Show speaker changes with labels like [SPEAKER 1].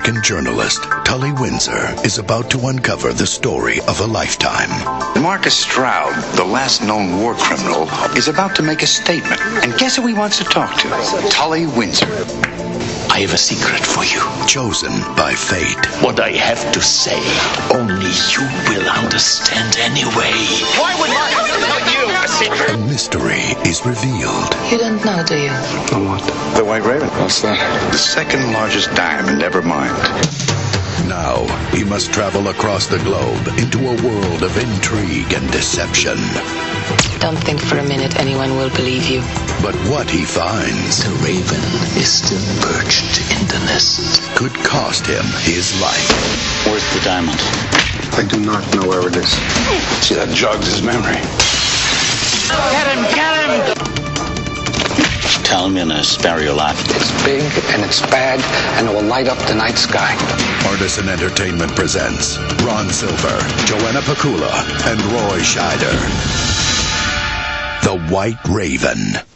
[SPEAKER 1] American journalist Tully Windsor is about to uncover the story of a lifetime.
[SPEAKER 2] Marcus Stroud, the last known war criminal, is about to make a statement. And guess who he wants to talk to? Tully Windsor.
[SPEAKER 3] I have a secret for you.
[SPEAKER 1] Chosen by fate.
[SPEAKER 3] What I have to say, only you will understand anyway.
[SPEAKER 4] Why would Marcus tell you a secret?
[SPEAKER 1] A mystery is revealed.
[SPEAKER 5] You don't know, do you?
[SPEAKER 2] Know what? The White Raven. What's that? The second largest diamond ever mined.
[SPEAKER 1] Now, he must travel across the globe into a world of intrigue and deception.
[SPEAKER 5] Don't think for a minute anyone will believe you.
[SPEAKER 1] But what he finds
[SPEAKER 3] The raven is still perched in the nest.
[SPEAKER 1] could cost him his life.
[SPEAKER 3] Where's the diamond?
[SPEAKER 2] I do not know where it is. See, that jogs his memory.
[SPEAKER 4] Get him! Get him!
[SPEAKER 3] Tell him in a spare your life.
[SPEAKER 6] It's big and it's bad and it will light up the night sky.
[SPEAKER 1] Artisan Entertainment presents Ron Silver, Joanna Pakula, and Roy Scheider. The White Raven.